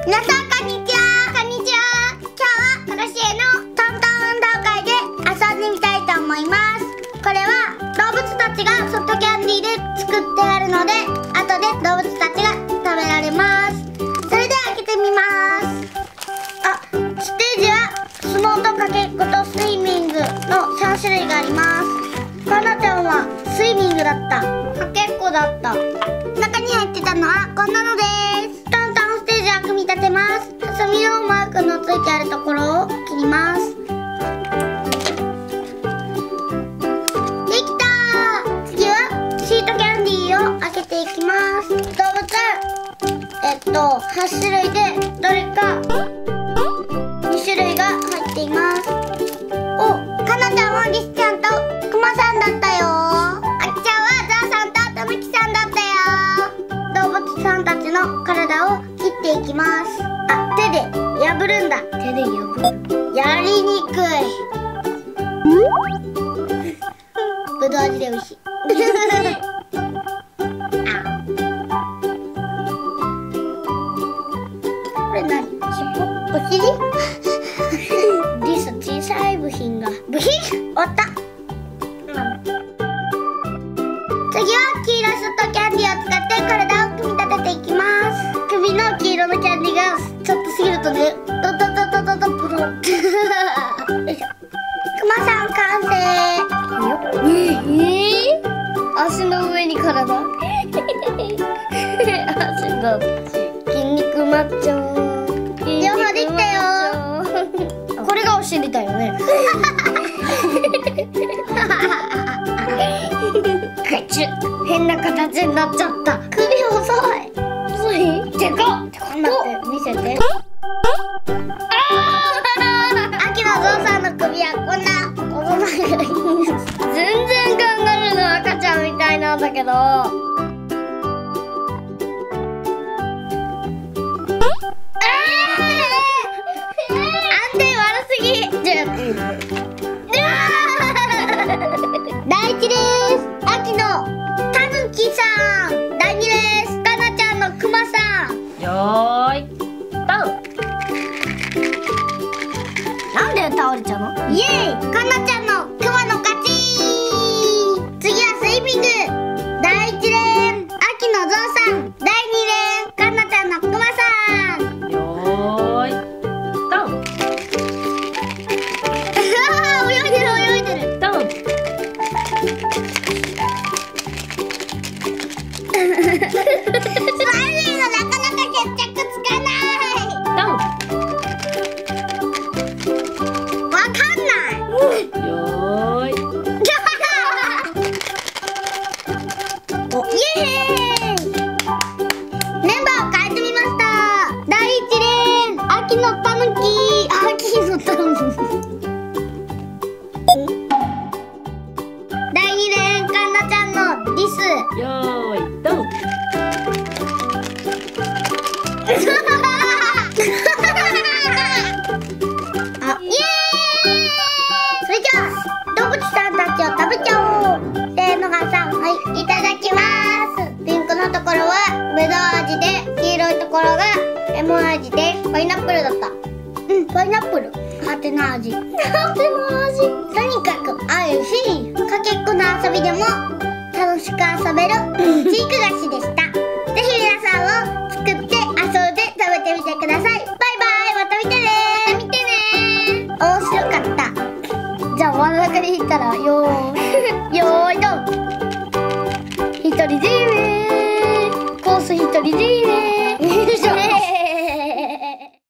皆さんこんにちは。こんにちは。今日はクロシエのトントン運動会で遊んでみたいと思います。これは動物たちがソフトキャンディーで作ってあるので、後で動物たちが食べられます。それでは開けてみます。ステージは相撲とかけっことスイミングの3種類があります。かなちゃんはスイミングだった。かけっこだった。中に入ってたのはこんなのです。トントンステージは組み立てます。ハサミのマークのついてあるところを切ります。できたー。次はシートキャンディーを開けていきます。動物8種類でどれか2種類が入っています。かなちゃんはリスちゃんとクマさんだったよ。あきちゃんはザーさんとたぬきさんだったよ。動物さんたちの体を切っていきます。手で破るんだ。手で破る。やりにくい。ぶどう味で美味しい。これ何？尻尾？お尻？リス小さい部品が。部品？終わった。次は黄色いソフトキャンディーを使って体を組み立てていきます。首の黄色のキャンディーがちょっとすぎるとね、ドドドドドドプロ。よいしょ。クマさん完成。足の上に体。足どっち？筋肉マッチョ。両方できたよ。これがお尻だよね。変な形になっちゃった。首細い。細い？でかっ。待って、見せて。秋のゾウさんの首はこんな細長い。全然カンガルーの赤ちゃんみたいなんだけど。安定悪すぎ。第一です。秋のたぬきさん。第2です。かなちゃんのくまさん。 よーいドン。 なんで倒れちゃうの？イエーイ。かなちゃんのくまの勝ち。次はスイミング。第1レーン秋のゾウさん。第2レーンかなちゃんのくまさん。 よーいドン。 泳いでる泳いでる。 ドン。 スパイリーのなかなか決着つかない。 ドン。 わかんない。 よーい。 イエーイ。メンバーを変えてみました。第1レーン秋のたぬき。秋のたぬき。第2レーンかなちゃんのリス。 よーいドン。 イエーイ。それじゃあ動物さんたちを食べちゃおう。せーのがさん。はい、いただきます。ピンクのところはぶどう味で、黄色いところがレモン味で、パイナップルだった。パイナップル。ハテナ味。ハテナ味。とにかくあるし、かけっこの遊びでも楽しく遊べるチーク菓子でした。ぜひ皆さんを作って遊んで食べてみてください。バイバイ。また見てね。また見てね。面白かった。じゃあ真ん中に引いたらよーいドン。一人で